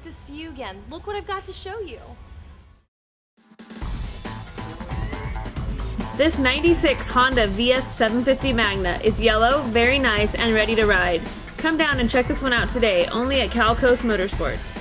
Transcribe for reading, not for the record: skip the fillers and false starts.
to see you again. Look what I've got to show you. This 96 Honda Vf750 Magna is yellow, very nice, and ready to ride. Come down and check this one out today, only at Cal Coast Motorsports.